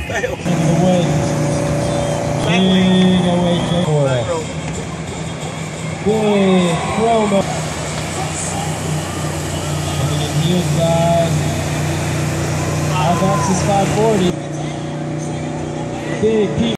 fail. The win. Big away check. Big promo. Coming in the inside. Outbox is 540. Big P.